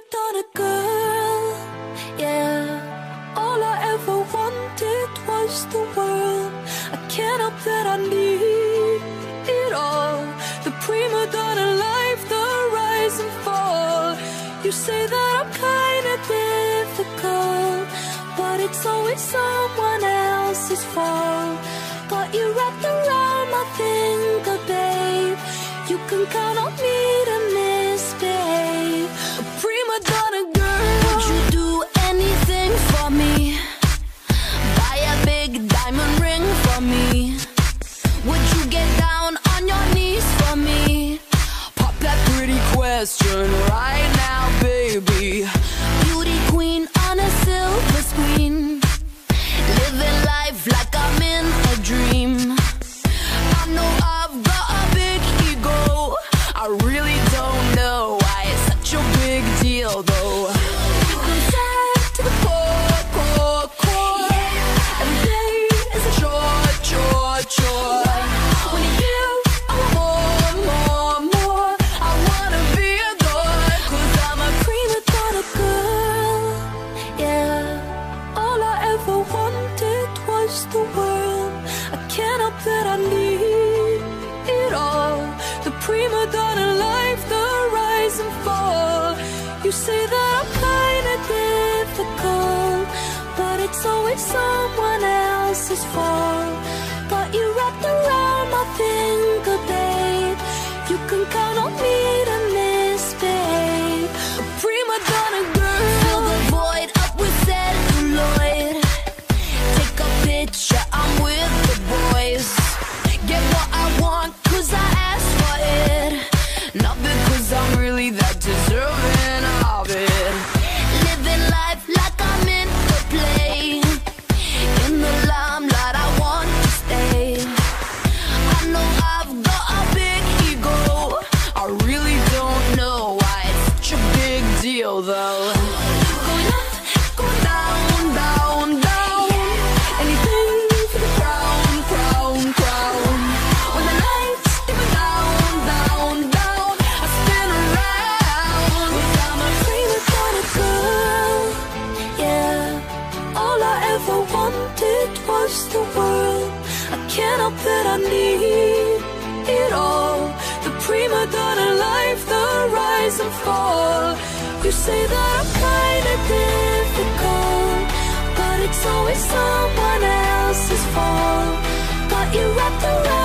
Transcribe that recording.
donna girl, yeah. All I ever wanted was the world. I can't help that I need it all. The prima donna life, the rise and fall. You say that I'm kinda difficult, but it's always someone else's fault. Got you wrapped around my finger, babe. You can count on me to misbehave. A prima donna girl. Would you do anything for me? Buy a big diamond ring for me? Would you get down on your knees for me? Pop that pretty question right now, baby. Beauty queen on a silver screen, living life like I'm in a dream. I know I've got a big ego. I really don't know why it's such a big deal, though. I'm sad to the core, core, core. Every day is a chore, chore, chore. When you give, I want more, more, more. I wanna be adored, 'cause I'm a prima donna girl, yeah. All I ever wanted was the world. I can't help that I need it all. The prima donna life, the rise and fall. You say that I'm kinda difficult, but it's always someone else's fault. Got you wrapped around my finger, babe. You can count on me to misbehave. A prima donna girl. Fill the void up with celluloid. Take a picture, I'm with the boys. Get what I want, 'cause I asked for it. Not because I'm really that deserving of it. Living life like I'm in the play. In the limelight, I want to stay. I know I've got a big ego. I really don't know why it's such a big deal, though. Going up, going down, down, down. Anything for the crown, crown, crown. When the lights dim down, down, down, I spin around. 'Cause I'm a prima donna girl, yeah. All I ever wanted was the world. I can't help that I need it all. The prima donna life, the rise and fall. You say that I'm kinda difficult, but it's always someone else's fault. Got you wrapped around